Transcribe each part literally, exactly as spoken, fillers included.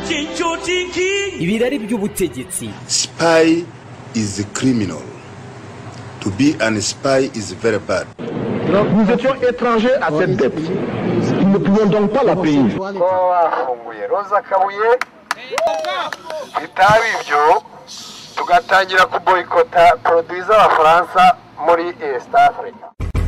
ibirari by'ubutegetsi. Spy is a criminal. To be an spy is very bad. Nous étions étrangers à cette dette. Nous ne pouvons donc pas la payer. Roza Kabuye bitaba ibyo tugatangira kuboyikota produits z'Abafaransa muri East Africa.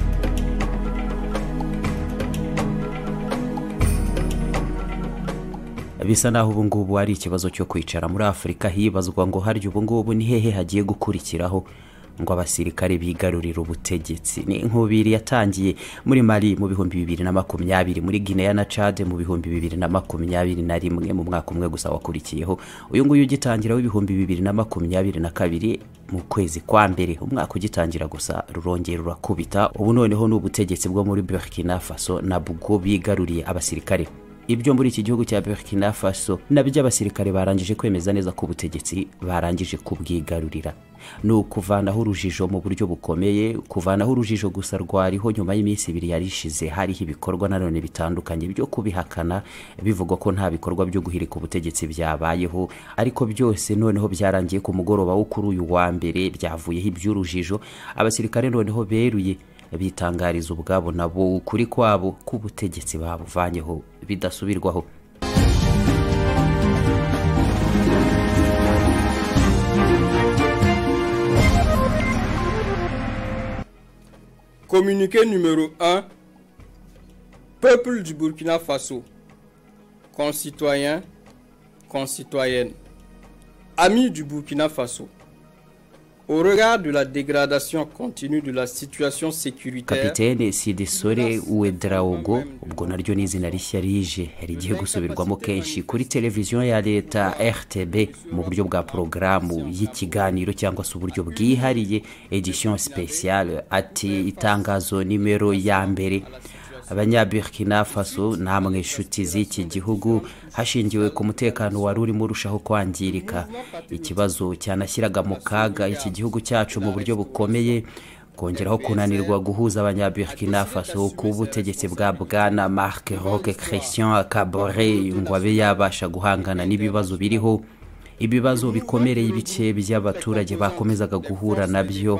Bisa naho ubu ngubu ari ikibazo cyo kwicara muri Afrika hibazwa ngo harya ubu ngubu ni hehe hagiye gukurikiraho ngo abasirikare bigarurira ubutegetsi. Ni inkubiri yatangiye muri Mali mu bihumbi bibiri na makumyabiri, muri Guinea na Chad mu bihumbi bibiri na makumyabiri na rimwe, mu mwaka umwe gusa wakurikiyeho. Uyu nguyu ugitangira w'ibihumbi bibiri na makumyabiri na kabiri mu kwezi kwa mbere, umwaka ugitangira gusa rurongera rurakubita. Ubu noneho n'ubutegetsi bwo muri Burkina Faso nabwo bigaruriye abasirikare. Ibyo muri iki gihugu cya Burkina Faso nabyo abasirikare barangije kwemeza neza ko ubutegetsi barangije kubwigarurira. No kuvanaho urujijo mu buryo bukomeye, kuvanaho urujijo gusa rwariho nyuma y'iminsi ibiri yarishize hariho ibikorwa nanone bitandukanye byo kubihakana, bivugwa ko nta bikorwa byo guhirika ubutegetsi byabayeho, ariko byose noneho byarangiye ku mugoroba wo kuri uyu wa mbere byavuyeho iby'urujijo. Abasirikare noneho beruye bitangariza ubwabo nabo kuri kwabo k'ubutegetsi babuvanyeho bidasubirwaho. Communiqué numéro un. Peuple du Burkina Faso, concitoyens, concitoyennes, amis du Burkina Faso, au regard de la dégradation continue de la situation sécuritaire, Kapitene Sidisore Ouedraogo, ubwo naryo ni izina rishya rije rigiye gusubirwamo kenshi kuri televiziyo ya leta R T B mu buryo bwa programu y'ikiganiro cyangwa se uburyo bwihariye edition spéciale, ati itangazo nimero ya mbere. Abanyaburkina Faso namwe inshuti z'iki gihugu, hashingiwe ku mutekano wari urimo urushaho kwangirika, ikibazo cyanashyiraga mu kaga iki gihugu cyacu mu buryo bukomeye, kongeraho kunanirwa guhuza abanyaburkina Faso ku butegetsi bwa Bwana Marc Roch Christian Kaboré ngo abe yabasha guhangana n'ibibazo biriho, ibibazo bikomereye ibice by'abaturage bakomezaga guhura nabyo.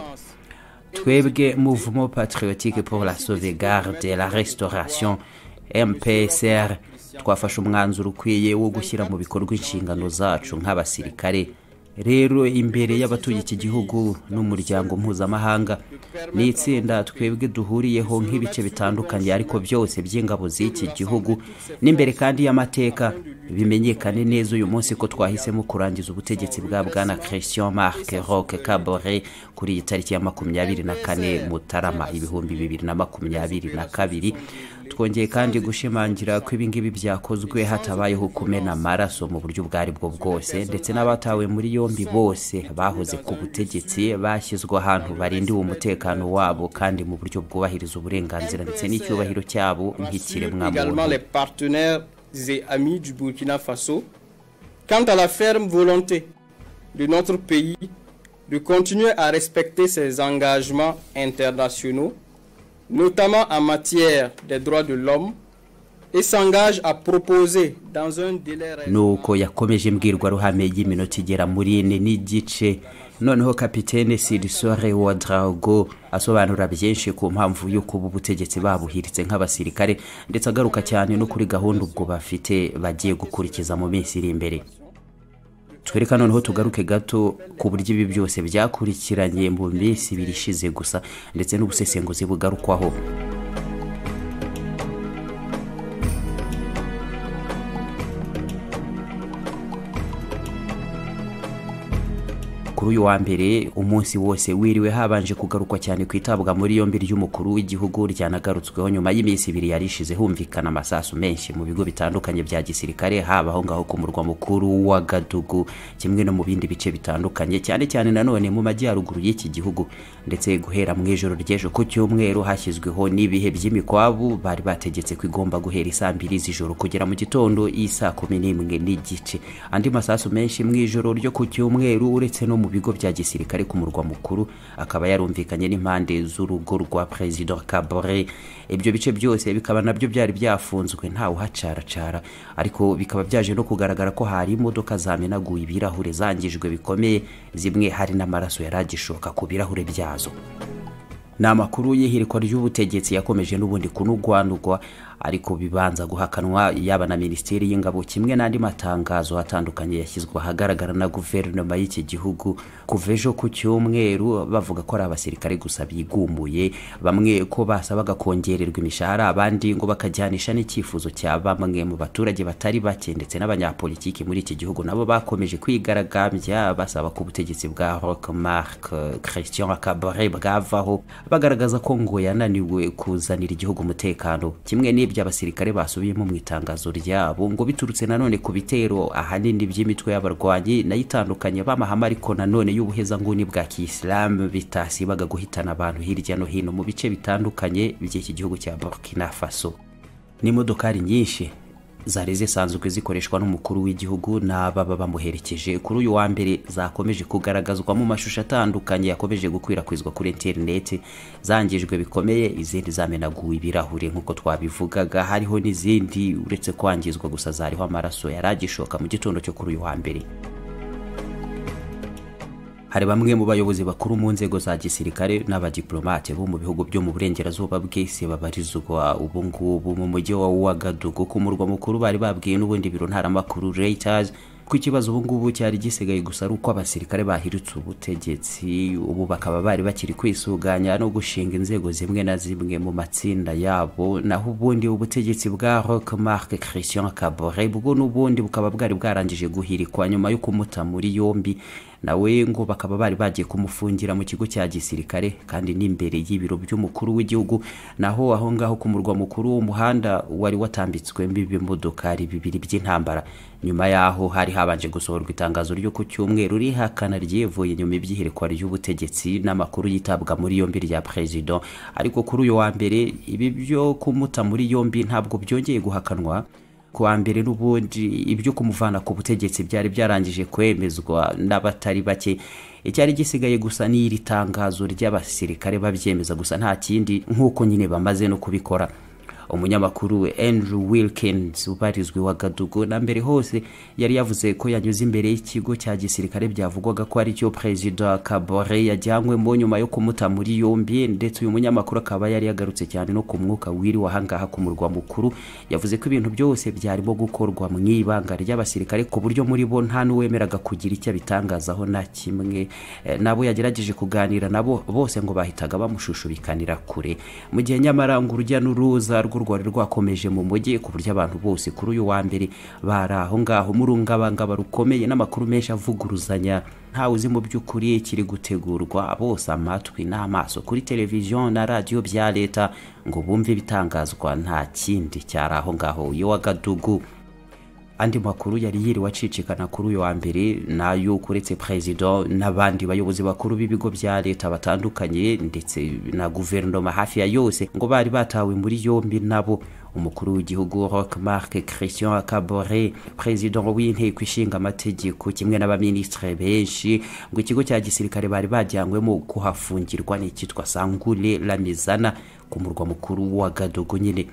Twebwe Mouvement Patriotique pour la Sauvegarde et la Restauration M P S R twafashe umwanzuro ukwiye wo gushyira mu bikorwa inshingano zacu nk'abasirikare. Rero imbere y'abatuye iki gihugu n'umuryango mpuzamahanga, ni itsinda twebwe duhuriyeho nk'ibice bitandukanye ariko byose by'ingabo z'iki gihugu, n'imbere kandi y'amateka bimenyekane neza uyu munsi ko twahisemo kurangiza ubutegetsi bwa Bwana Christian Marc Roch Kaboré kuri iyi tariki ya makumyabiri na kane Mutarama ibihumbi bibiri na makumyabiri na kabiri. Twongeye kandi gushimangira ko ibingibi byakozwe hatabayeho kumena amaraso mu buryo bwari bwo bwose, ndetse n'abatawe muri yombi bose bahoze ku butegetsi bashyizwe ahantu barindiwe umutekano wabo kandi mu buryo bwubahiriza uburenganzira ndetse n'icyubahiro cyabo nk'ikiremwamuntu. Les partenaires et amis du Burkina Faso quant à la ferme volonté de notre pays de continuer à respecter ses engagements internationaux, notamment en matière des droits de l'homme, et s'engage à proposer dans un délai nuko yakomeje mbwirwaruhame y'iminota igera muri ine n'igice. Noneho Kapitene Sidisore Ouedraogo asobanura byinshi ku mpamvu yo kuba ubutegetsi babuhiritse nk'abasirikare, ndetse agaruka cyane no kuri gahunda ubwo bafite bagiye gukurikiza mu minsi iri imbere. Twereka noneho tugaruke gato ku buryo ibi byose byakurikiranye mu minsi ibiri ishize gusa, ndetse n'ubusesenguzi bugarukwaho. Kuri uyu wa mbere umunsi wose wiriwe habanje kugarukwa cyane kwitabwa muri yombi ry'umukuru w'igihugu, ryanagarutsweho nyuma y'iminsi ibiri yarishize humvikana amasasu menshi mu bigo bitandukanye bya gisirikare, haba aho ngaho ku murwa mukuru wa Gadugu kimwe no mu bindi bice bitandukanye, cyane cyane nanone mu majyaruguru y'iki gihugu. Ndetse guhera mu ijoro ry'ejo ku cyumweru hashyizweho n'ibihe by'imikwabu bari bategetse ko igomba guhera isaa mbiri z'ijoro kugera mu gitondo isaa kumi n'imwe n'igice. Andi masasu menshi mu ijoro ryo ku cyumweru uretse no mu bigo bya gisirikare ku murwa mukuru, akaba yarumvikanye n'impande z'urugo rwa President Kabore. Ibyo bice byose bikaba nabyo byari byafunzwe nta uhacaracara, ariko bikaba byaje no kugaragara ko hari imodoka zamenaguye ibirahure zangijwe bikomeye, zimwe hari n'amaraso yaragishoka ku birahure byazo. Na makuru y'ihirikwa ry'ubutegetsi yakomeje n'ubundi kunugwanugwa, ariko bibanza guhakanwa yaba na Ministeri y'Ingabo kimwe n'andi matangazo atandukanye yashyizwe ahagaragara na guverinoma y'iki gihugu kuvejo ku cyumweru, bavuga ko ari abasirikare gusa bigumuye, bamwe ko basabaga kongererwa imishahara, abandi ngo bakajyanisha n'icyifuzo cya bamwe mu baturage batari bake ndetse n'abanyapolitiki muri iki gihugu nabo bakomeje kwigaragambya basaba ko ubutegetsi bwa Roch-Marc Christian Kabore bwavaho, bagaragaza ko ngo yananiwe kuzanira igihugu umutekano, kimwe n'ibyo abasirikare basubiyemo mu itangazo ryabo ngo biturutse nanone ku bitero ahanini by'imitwe y'abarwanyi nayitandukanye b'amahama ariko nanone y'ubuheza nguni bwa Kiislamu bitasibaga guhitana abantu hirya no hino mu bice bitandukanye by'iki gihugu cya Burkina Faso. N'imodokari nyinshi zari zisanzwe zikoreshwa n'umukuru w'igihugu n'ababa bamuherekeje kuri uyu wa mbere zakomeje kugaragazwa mu mashusho atandukanye yakomeje gukwirakwizwa kuri internet, zangijwe bikomeye, izindi zamenaguwe ibirahure nk'uko twabivugaga, hariho n'izindi uretse kwangizwa gusa zariho amaraso yaragishoka mu gitondo cyo kuri uyu wa mbere. Hari bamwe mu bayobozi bakuru mu nzego za gisirikare n'abadiplomate bo mu bihugu byo mu burengerazuba bw'isi babarizwa ubu ngubu mu mujyi wa Ouagadougou ku murwa mukuru, bari babwiye n'ubundi biro ntaramakuru Reuters ko ikibazo ubu ngubu cyari gisigaye gusa ari uko abasirikare bahiritse ubutegetsi, ubu bakaba bari bakiri kwisuganya no gushinga inzego zimwe na zimwe mu matsinda yabo, naho ubundi ubutegetsi bwa Roch-Marc Christian Kabore bwo n'ubundi bukaba bwari bwarangije guhirikwa nyuma yo kumuta muri yombi, nawe ngo bakaba bari bagiye kumufungira mu kigo cya gisirikare kandi n'imbere y'ibiro by'umukuru w'igihugu, naho aho ngaho ku murwa mukuru umuhanda wari watambitswe mbibe modokari bibiri by'intambara. Nyuma yaho hari habanje gusohorwa itangazo ryo ku cyumweru rihakana ryevuye nyuma ibyihirikwa ry'ubutegetsi n'amakuru yitabwa muri yombi rya President, ariko kuri uyu wa mbere ibi byo kumuta muri yombi ntabwo byongeye guhakanwa. Kuwa mbere n'ubundi ibyo kumuvana ku butegetsi byari byarangije kwemezwa n'abatari bake, icyari gisigaye gusa ni iri tangazo ry'abasirikare babyemeza gusa nta kindi, nk'uko nyine bamaze no kubikora. Umunyamakuru Andrew Wilkins ubarizwe wa Ouagadougou na mbere hose yari yavuze ko yanyuze imbere y'ikigo cya gisirikare byavugwaga ko ari cyo President Kabore yajyanywe mu nyuma yo kumuta muri yombi, ndetse uyu munyamakuru akaba yari yagarutse cyane no ku mwuka wiri wahangaha ku murwa mukuru. Yavuze ko ibintu byose byarimo gukorwa mu ibanga ry'abasirikare ku buryo muri bo nta n'uwemeraga kugira icyo bitangazaho na kimwe, e, nabo yagerageje kuganira nabo bose ngo bahitaga bamushushubikanira kure, mu gihe nyamara ngo urujya n'uruza rwari rwakomeje mu mujyi ku buryo abantu bose kuri uyu wa mbere bari aho ngaho murungabangaba rukomeye n'amakuru menshi avuguruzanya, ntawe uzi mu by'ukuri kiri gutegurwa, bose amatwi n'amaso kuri televiziyo na radio bya leta ngo bumve bitangazwa, nta kindi cyari aho ngaho yo Ouagadougou. Andi makuru yari yiri wacicikana kuri uyu wa mbere nayo kuretse President n'abandi bayobozi bakuru b'ibigo bya leta batandukanye ndetse na guverinoma hafi ya yose ngo bari batawe muri yombi nabo. Umukuru w'igihugu Roch-Marc Christian Kabore, President w'inteko ishinga amategeko kimwe n'abaministre benshi ngo ikigo cya gisirikare bari bajyanywemo kuhafungirwa n'ikitwa Sangule la Mizana ku murwa mukuru wa Ouagadougou nyine.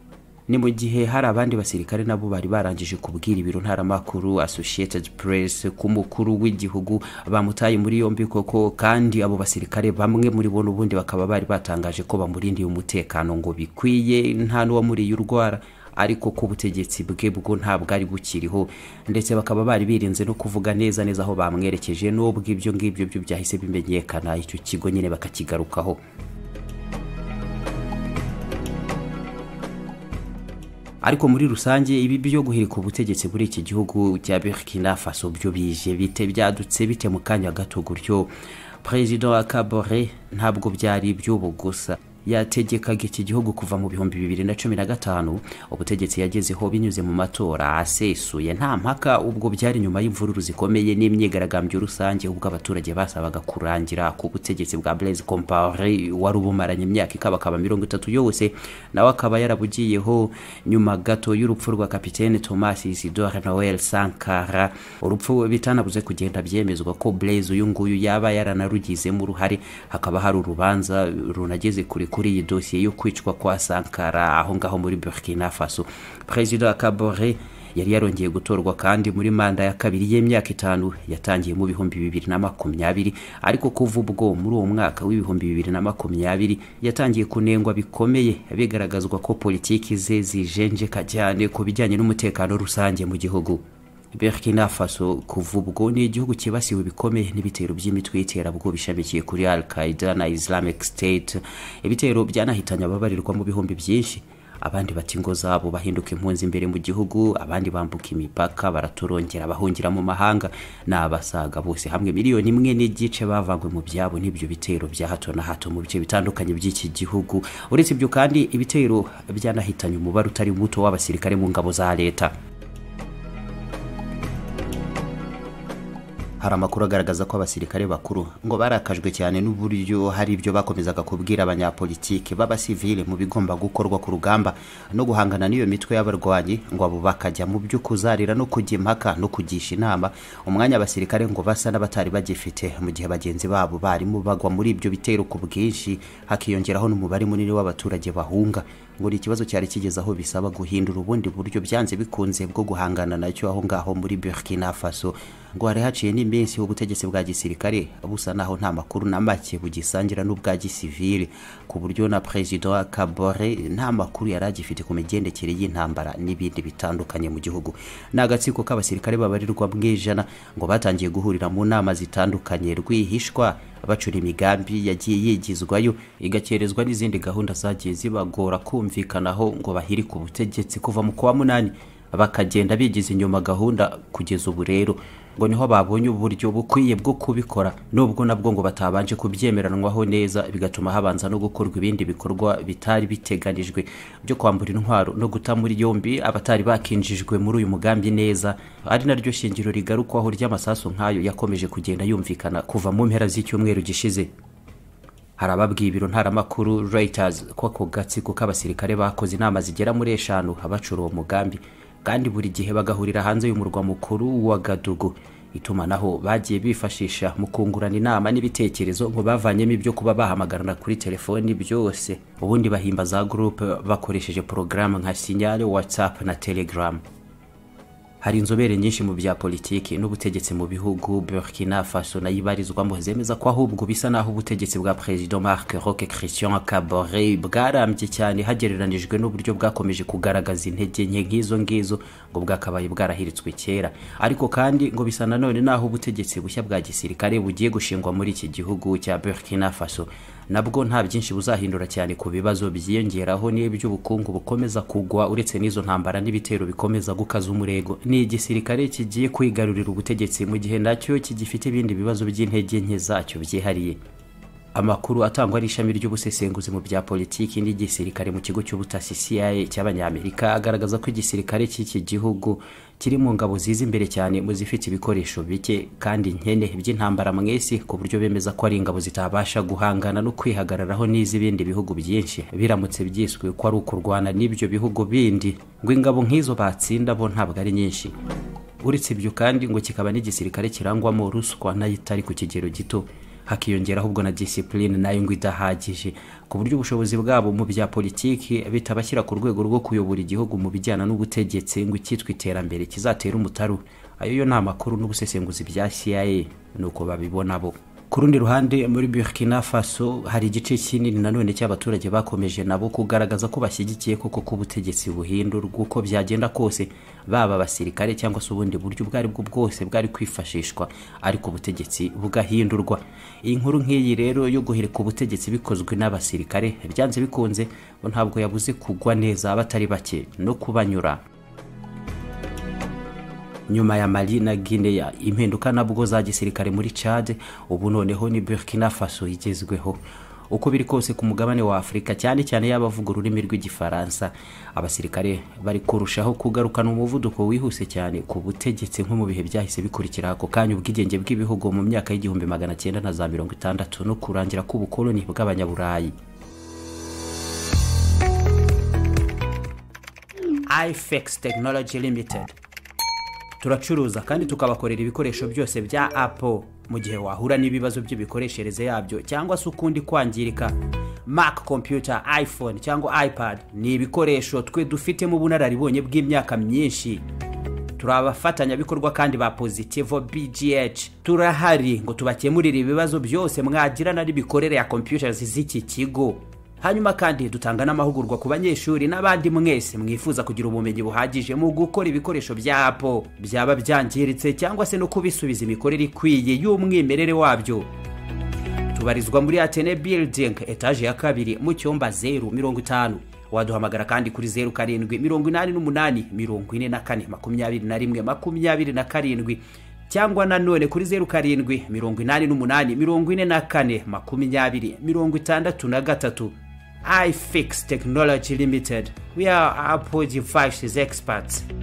Ni mu gihe hari abandi basirikare nabo bari barangije kubwira ibiro ntaramakuru Associated Press ku mukuru w'igihugu bamutaye muri yombi koko, kandi abo basirikare bamwe muri bo n'ubundi bakaba bari batangaje ko bamurindiye umutekano ngo bikwiye, nta n'uwa muri y'urwara, ariko ko ubutegetsi bwe bwo ntabwo ari bukiriho, ndetse bakaba bari birinze no kuvuga neza neza aho bamwerekeje, n'ubwo ibyo ngibyo byo byahise bimenyekana icyo kigo nyine bakakigarukaho. Ariko muri rusange ibi byo guhirika ubutegetsi muri iki gihugu cya Burkina Faso byo bije bite byadutse bite mu kanya gato gutyo. President Kabore ntabwo byari by'ubu gusa, yategekaga iki gihugu kuva mu bihumbi bibiri na cumi na gatanu ubutegetsi yagezeho binyuze mu matora asesuye nta mpaka, ubwo byari nyuma y'imvururu zikomeye n'imyigaragambyo rusange ubwo abaturage basabaga kurangira ku butegetsi bwa Blaise Compaoré wari ubumaranye imyaka ikabakaba mirongo itatu yose, nawe akaba yarabugiyeho nyuma gato y'urupfu rwa kapitene Thomas Isidore Noel Sankara. Urupfu bitanabuze kugenda byemezwa ko Blaise uyu nguyu yaba yaranarugizemo uruhare, hakaba hari urubanza runageze kuri kuri iyi dosiye yo kwicwa kwa Sankara aho ngaho muri Burkina Faso. President Kaboré yari yarongeye gutorwa kandi muri manda ya kabiri y'imyaka itanu yatangiye mu bihumbi bibiri na makumyabiri, ariko kuva ubwo muri uwo mwaka w'ibihumbi bibiri na makumyabiri yatangiye kunengwa bikomeye, bigaragazwa ko politiki ze zijenjeka cyane ku bijyanye n'umutekano rusange mu gihugu. Burkina Faso kuva ubwo ni igihugu kibasiwe bikomeye n'ibitero by'imitwe y'iterabwoba bishamikiye kuri Al-Qaeda na Islamic State. Ibitero byanahitanye ababarirwa mu bihumbi byinshi, abandi bati ngo zabo bahinduka impunzi imbere mu gihugu, abandi bambuka imipaka baratorongera bahungira mu mahanga, n'abasaga bose hamwe miliyoni imwe n'igice bavangwe mu byabo n'ibyo bitero bya hato na hato mu bice bitandukanye by'iki gihugu. Uretse ibyo kandi ibitero byanahitanye umubare utari muto w'abasirikare mu ngabo za leta. Hari amakuru agaragaza ko abasirikare bakuru ngo barakajwe cyane n'uburyo hari ibyo bakomezaga kubwira abanyapolitiki b'abasivile mu bigomba gukorwa ku rugamba no guhangana n'iyo mitwe y'abarwanyi, ngo abo bakajya mu byo kuzarira no kujya impaka no kugisha inama, umwanya abasirikare ngo basa n'abatari bagifite mu gihe bagenzi babo barimo bagwa muri ibyo bitero ku bwinshi, hakiyongeraho n'umubare munini w'abaturage bahunga. Ngo ikibazo cyari kigeze aho bisaba guhindura ubundi buryo byanze bikunze bwo guhangana nacyo aho ngaho muri Burkina Faso. Ngo hari haciye n'iminsi ubutegetsi bwa gisirikare busa naho nta makuru na make bugisangira n'ubwa gisivile, ku buryo na President Kaboré nta makuru yaragifite ku migendekere y'intambara n'ibindi bitandukanye mu gihugu. N'agatsiko k'abasirikare babarirwa bw'ijana ngo batangiye guhurira mu nama zitandukanye rwihishwa, bacura imigambi yagiye yigizwayo igakerezwa n'izindi gahunda zagiye zibagora kumvikanaho ngo bahiri ku butegetsi kuva mu kwa munani, bakagenda bigize inyuma gahunda kugeza ubu rero ngo niho babonye uburyo bukwiye bwo kubikora, nubwo nabwo ngo batabanje kubyemeranwaho neza, bigatuma habanza no gukorwa ibindi bikorwa bitari biteganijwe byo kwambura intwaro no guta muri yombi abatari bakinjijwe muri uyu mugambi neza, ari naryo shingiro rigarukwaho ry'amasasu nk'ayo yakomeje kugenda yumvikana kuva mu mpera z'icyumweru gishize. Hari ababwiye ibiro ntaramakuru Reuters ko ako gatsiko k'abasirikare bakoze inama zigera muri eshanu abacura uwo mugambi, kandi buri gihe bagahurira hanze y'umurwa mukuru wa Gadugu. Itumanaho bagiye bifashisha mu kungurana inama n'ibitekerezo ngo bavanyemo ibyo kuba bahamagarana kuri telefoni byose, ubundi bahimba za groupe bakoresheje porogaramu nka Signal, WhatsApp na Telegram. Hari inzobere nyinshi mu bya politiki n'ubutegetsi mu bihugu Burkina Faso na yibarizwamo zemeza ko ahubwo bisa naho ubutegetsi bwa President Marc Roch Christian Kaboré bwarambye cyane hagereranijwe n'uburyo bwakomeje kugaragaza intege nke nk'izo ngizo ngo bwakabaye bwarahiritswe kera. Ariko kandi ngo bisa nanone naho ubutegetsi bushya bwa gisirikare bugiye gushingwa muri iki gihugu cya Burkina Faso nabwo nta byinshi buzahindura cyane ku bibazo byiyongeraho n'iby'ubukungu bukomeza kugwa, uretse n'izo ntambara n'ibitero bikomeza gukaza umurego. Ni igisirikare kigiye kwigarurira ubutegetsi mu gihe nacyo kigifite ibindi bibazo by'intege nke zacyo byihariye. Amakuru atangwa n'ishami ry'ubusesenguzi mu bya politiki n'igisirikare mu kigo cy'ubutasi C I A cy'abanyamerika agaragaza ko igisirikare cy'iki gihugu kiri mu ngabo ziza imbere cyane mu zifite ibikoresho bike kandi nkene by'intambara mwese, ku buryo bemeza ko ari ingabo zitabasha guhangana no kwihagararaho n'iz'ibindi bihugu byinshi biramutse byiswe ko ari ukurwana n'ibyo bihugu bindi, ngo ingabo nk'izo batsinda bo ntabwo ari nyinshi. Uretse ibyo kandi ngo kikaba n'igisirikare kirangwamo ruswa nayo itari ku kigero gito, hakiyongera ahubwo na discipline nayo ngo idahagije, ku buryo ubushobozi bwabo mu bya politiki bitabashyira ku rwego rwo kuyobora igihugu mu bijyana n'ubutegetsi ngo icyitwa iterambere kizatera umutaru. Ayo yo ni amakuru n'ubusesenguzi bya C I A nuko babibona bo. Ku rundi ruhande muri Burkina Faso hari igice kinini nanone cy'abaturage bakomeje nabo kugaragaza ko bashyigikiye koko ko ubutegetsi buhindurwa uko byagenda kose, baba abasirikare cyangwa se ubundi buryo bwari bwo bwose bwari kwifashishwa, ariko ubutegetsi bugahindurwa. Iyi nkuru nk'iyi rero yo guhirika ubutegetsi bikozwe n'abasirikare byanze bikunze ntabwo yabuze kugwa neza abatari bake no kubanyura. Nyuma ya Mali na Guinea, impinduka nabwo za gisirikare muri Chad, ubu noneho ni Burkina Faso igezweho. uko biri kose ku mugabane wa Afurika cyane cyane y'abavuga ururimi rw'igifaransa abasirikare bari kurushaho kugarukana umuvuduko wihuse cyane ku butegetsi nko mu bihe byahise bikurikira ako kanya ubwigenge bw'ibihugu mu myaka y'igihumbi magana cyenda na za mirongo itandatu no kurangira k'ubukoloni bw'abanyaburayi. iFix Technology Limited turacuruza kandi tukabakorera ibikoresho byose bya Apple mu gihe wahura n'ibibazo by'ibikoreshereze yabyo cyangwa se ukundi kwangirika. Mac computer, iPhone cyangwa iPad ni ibikoresho twe dufite mu bunararibonye bw'imyaka myinshi. Turabafatanya bikorwa kandi ba Positivo B G H turahari ngo tubakemurire ibibazo byose mwagirana n'ibikorere ya computers z'iki kigo. Hanyuma kandi dutanga n'amahugurwa ku banyeshuri n'abandi mwese mwifuza kugira ubumenyi buhagije mu gukora ibikoresho bya Apple byaba byangiritse cyangwa se no kubisubiza imikorere ikwiye y'umwimerere wabyo. Tubarizwa muri Atene Building etage ya kabiri mu cyumba zero mirongo itanu. Waduhamagara kandi kuri zero karindwi mirongo inani n'umunani mirongo ine na kane makumyabiri na rimwe makumyabiri na karindwi cyangwa nanone kuri zero karindwi mirongo inani n'umunani mirongo ine na kane makumyabiri mirongo itandatu na gatatu. iFix Technology Limited. We are Apple devices experts.